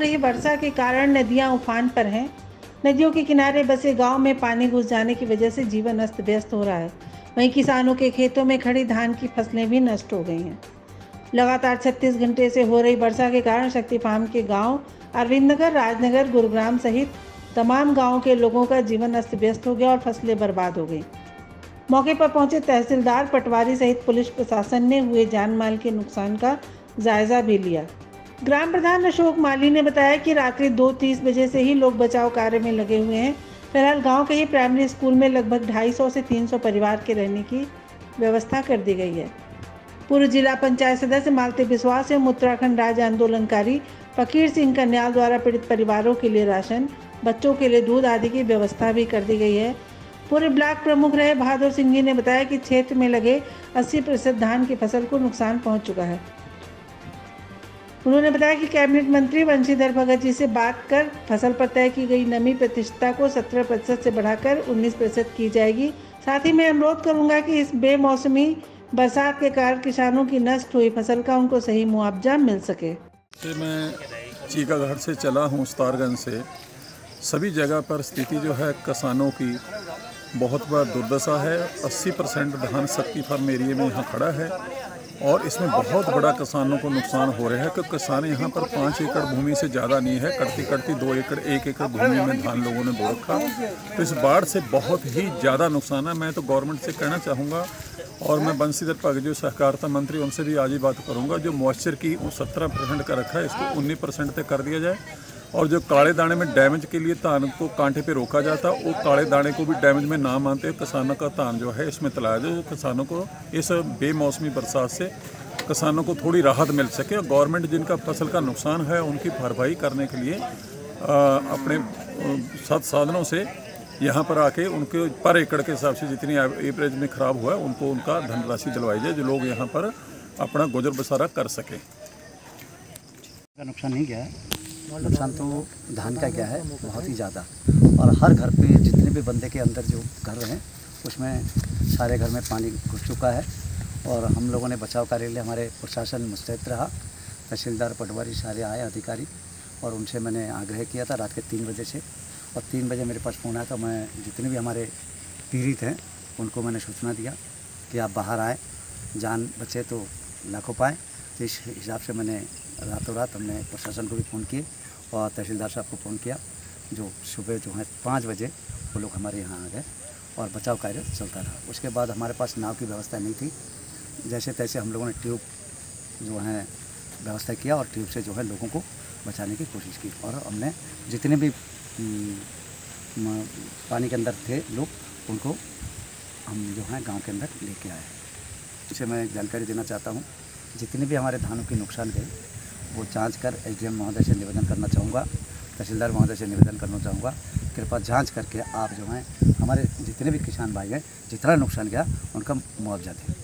रही वर्षा के कारण नदियां उफान पर हैं। नदियों के किनारे बसे गांव में पानी घुस जाने की वजह से जीवन अस्त व्यस्त हो रहा है। वहीं किसानों के खेतों में खड़ी धान की फसलें भी नष्ट हो गई हैं। लगातार 36 घंटे से हो रही वर्षा के कारण शक्ति फार्म के गांव अरविंद नगर, राजनगर, गुरुग्राम सहित तमाम गांवों के लोगों का जीवन अस्त व्यस्त हो गया और फसलें बर्बाद हो गई। मौके पर पहुंचे तहसीलदार, पटवारी सहित पुलिस प्रशासन ने हुए जान माल के नुकसान का जायजा भी लिया। ग्राम प्रधान अशोक माली ने बताया कि रात्रि 2:30 बजे से ही लोग बचाव कार्य में लगे हुए हैं। फिलहाल गांव के ही प्राइमरी स्कूल में लगभग 250 से 300 परिवार के रहने की व्यवस्था कर दी गई है। पूर्व जिला पंचायत सदस्य मालती विश्वास एवं उत्तराखंड राज्य आंदोलनकारी फकीर सिंह कन्याल द्वारा पीड़ित परिवारों के लिए राशन, बच्चों के लिए दूध आदि की व्यवस्था भी कर दी गई है। पूर्व ब्लॉक प्रमुख रहे बहादुर सिंह जी ने बताया कि क्षेत्र में लगे 80% धान की फसल को नुकसान पहुंच चुका है। उन्होंने बताया कि कैबिनेट मंत्री बंशीधर भगत जी से बात कर फसल पर तय की गई नमी प्रतिशतता को 17% से बढ़ाकर 19% की जाएगी। साथ ही मैं अनुरोध करूंगा कि इस बेमौसमी बरसात के कारण किसानों की नष्ट हुई फसल का उनको सही मुआवजा मिल सके। मैं चीकाघाट से चला हूँ, उस्तारगंज से। सभी जगह पर स्थिति जो है किसानों की बहुत बड़ा दुर्दशा है। 80% धान शक्ति फार्म एरिया में यहाँ खड़ा है और इसमें बहुत बड़ा किसानों को नुकसान हो रहा है क्योंकि किसान यहाँ पर 5 एकड़ भूमि से ज़्यादा नहीं है, करती 2 एकड़ 1 एकड़ भूमि में धान लोगों ने बो रखा। तो इस बाढ़ से बहुत ही ज़्यादा नुकसान है। मैं तो गवर्नमेंट से कहना चाहूँगा और मैं बंशीधर भगत जो सहकारिता मंत्री उनसे भी आज ही बात करूँगा, जो मॉइस्चर की 17% का रखा है इसको 19% तक कर दिया जाए और जो काले दाने में डैमेज के लिए धान को कांटे पे रोका जाता वो काले दाने को भी डैमेज में ना मानते किसानों का धान जो है इसमें तलाया जाए, किसानों को इस बेमौसमी बरसात से किसानों को थोड़ी राहत मिल सके। और गवर्नमेंट जिनका फसल का नुकसान है उनकी भरपाई करने के लिए अपने साधनों से यहाँ पर आके उनके पर एकड़ के हिसाब से जितनी एवरेज में ख़राब हुआ है उनको उनका धनराशि दिलवाई जाए, जो लोग यहाँ पर अपना गुजर बसारा कर सकें। नुकसान नहीं गया है, नुकसान तो धान का गया है बहुत ही ज़्यादा। और हर घर पे जितने भी बंदे के अंदर जो घर हैं उसमें सारे घर में पानी घुस चुका है। और हम लोगों ने बचाव कार्य लिए हमारे प्रशासन मुस्तैद रहा, तहसीलदार, पटवारी सारे आए अधिकारी और उनसे मैंने आग्रह किया था रात के 3 बजे से। और 3 बजे मेरे पास फ़ोन आया तो मैं जितने भी हमारे पीड़ित हैं उनको मैंने सूचना दिया कि आप बाहर आए, जान बचे तो लाखों पाए। तो इस हिसाब से मैंने रातों रात हमने प्रशासन को भी फ़ोन किए और तहसीलदार साहब को फ़ोन किया, जो सुबह जो है 5 बजे वो लोग हमारे यहाँ आ गए और बचाव कार्य चलता रहा। उसके बाद हमारे पास नाव की व्यवस्था नहीं थी, जैसे तैसे हम लोगों ने ट्यूब जो है व्यवस्था किया और ट्यूब से जो है लोगों को बचाने की कोशिश की। और हमने जितने भी पानी के अंदर थे लोग उनको हम जो है गाँव के अंदर लेके आए। इसे मैं जानकारी देना चाहता हूँ, जितने भी हमारे धानों की नुकसान गए वो जांच कर एसडीएम महोदय से निवेदन करना चाहूँगा, तहसीलदार महोदय से निवेदन करना चाहूँगा, कृपया जांच करके आप जो हैं हमारे जितने भी किसान भाई हैं जितना नुकसान गया उनका मुआवजा दें।